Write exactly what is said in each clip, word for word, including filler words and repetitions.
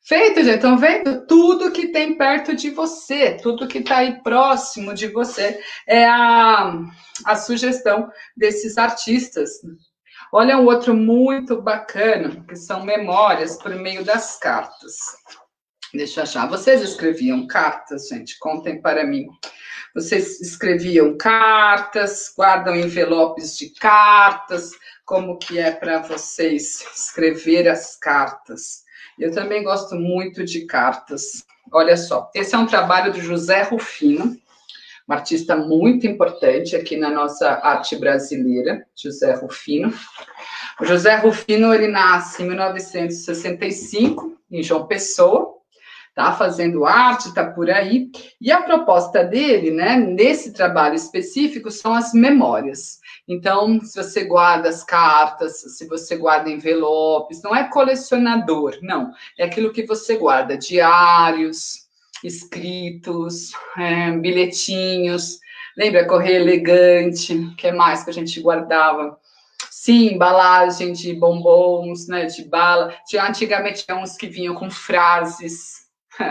Feito, gente. Estão vendo? Tudo que tem perto de você, tudo que está aí próximo de você é a, a sugestão desses artistas. Olha um outro muito bacana, que são memórias por meio das cartas. Deixa eu achar. Vocês escreviam cartas, gente? Contem para mim. Vocês escreviam cartas, guardam envelopes de cartas, como que é para vocês escrever as cartas? Eu também gosto muito de cartas. Olha só, esse é um trabalho do José Rufino, um artista muito importante aqui na nossa arte brasileira, José Rufino. O José Rufino, ele nasce em mil novecentos e sessenta e cinco, em João Pessoa, tá fazendo arte, tá por aí. E a proposta dele, né, nesse trabalho específico, são as memórias. Então, se você guarda as cartas, se você guarda envelopes, não é colecionador, não. É aquilo que você guarda, diários, escritos, é, bilhetinhos. Lembra Correio Elegante? O que mais que a gente guardava? Sim, embalagem de bombons, né, de bala. Tinha, antigamente tinha uns que vinham com frases.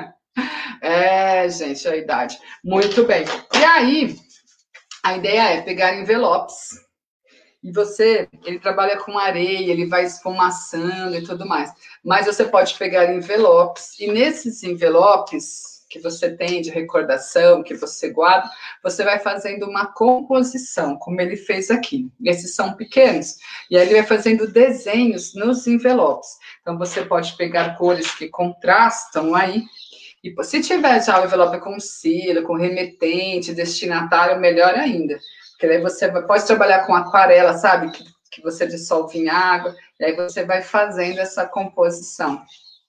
É, gente, a idade. Muito bem. E aí, a ideia é pegar envelopes. E você, ele trabalha com areia, ele vai esfumaçando e tudo mais. Mas você pode pegar envelopes. E nesses envelopes que você tem de recordação, que você guarda, você vai fazendo uma composição, como ele fez aqui. Esses são pequenos. E aí ele vai fazendo desenhos nos envelopes. Então, você pode pegar cores que contrastam aí. E se tiver já o envelope com selo, com remetente, destinatário, melhor ainda. Porque daí você pode trabalhar com aquarela, sabe? Que, que você dissolve em água. E aí você vai fazendo essa composição.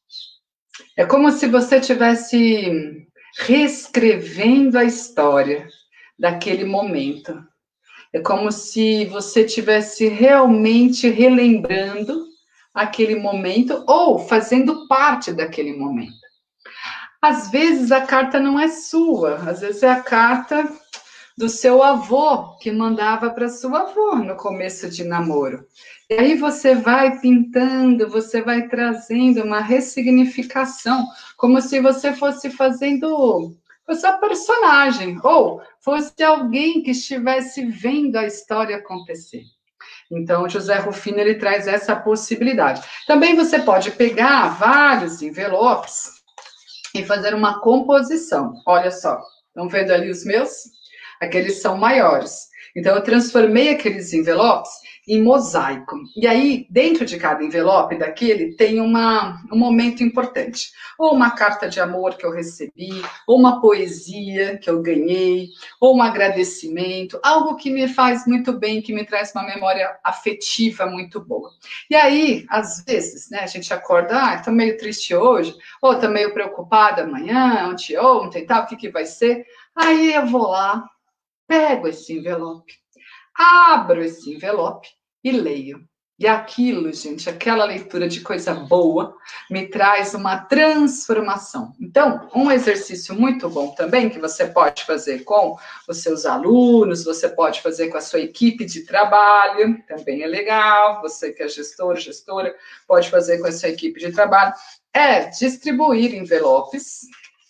É como se você estivesse reescrevendo a história daquele momento. É como se você estivesse realmente relembrando aquele momento ou fazendo parte daquele momento. Às vezes a carta não é sua, às vezes é a carta do seu avô que mandava para sua avó no começo de namoro. E aí você vai pintando, você vai trazendo uma ressignificação, como se você fosse fazendo fosse a personagem, ou fosse alguém que estivesse vendo a história acontecer. Então, o José Rufino, ele traz essa possibilidade. Também você pode pegar vários envelopes e fazer uma composição. Olha só, estão vendo ali os meus? Aqueles são maiores. Então, eu transformei aqueles envelopes em mosaico. E aí, dentro de cada envelope daquele, tem uma, um momento importante. Ou uma carta de amor que eu recebi, ou uma poesia que eu ganhei, ou um agradecimento, algo que me faz muito bem, que me traz uma memória afetiva muito boa. E aí, às vezes, né, a gente acorda, ah, estou meio triste hoje, ou estou meio preocupada amanhã, anteontem, tal, o que, que vai ser? Aí eu vou lá, pego esse envelope, abro esse envelope e leio. E aquilo, gente, aquela leitura de coisa boa, me traz uma transformação. Então, um exercício muito bom também, que você pode fazer com os seus alunos, você pode fazer com a sua equipe de trabalho, também é legal, você que é gestor, gestora, pode fazer com a sua equipe de trabalho, é distribuir envelopes,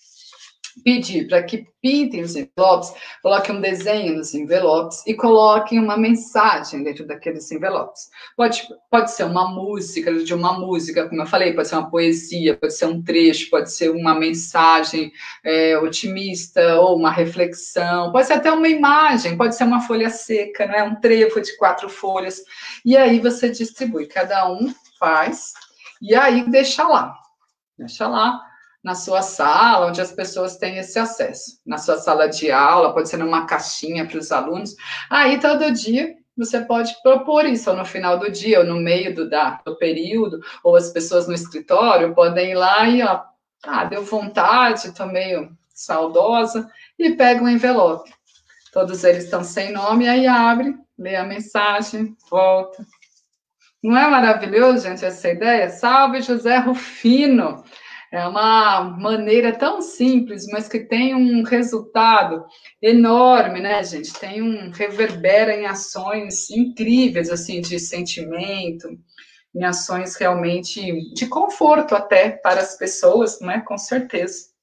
pedir para que pintem os envelopes, coloquem um desenho nos envelopes e coloquem uma mensagem dentro daqueles envelopes. Pode, pode ser uma música, de uma música, como eu falei, pode ser uma poesia, pode ser um trecho, pode ser uma mensagem é, otimista ou uma reflexão, pode ser até uma imagem, pode ser uma folha seca, né? Um trevo de quatro folhas. E aí você distribui, cada um faz, e aí deixa lá, deixa lá, na sua sala, onde as pessoas têm esse acesso. Na sua sala de aula, pode ser numa caixinha para os alunos. Aí, todo dia, você pode propor isso, ou no final do dia, ou no meio do, da, do período, ou as pessoas no escritório podem ir lá e, ó, ah, deu vontade, estou meio saudosa, e pega um envelope. Todos eles estão sem nome, aí abre, lê a mensagem, volta. Não é maravilhoso, gente, essa ideia? Salve, José Rufino! É uma maneira tão simples, mas que tem um resultado enorme, né, gente? Tem um reverbera em ações incríveis, assim, de sentimento, em ações realmente de conforto até para as pessoas, não é? Com certeza.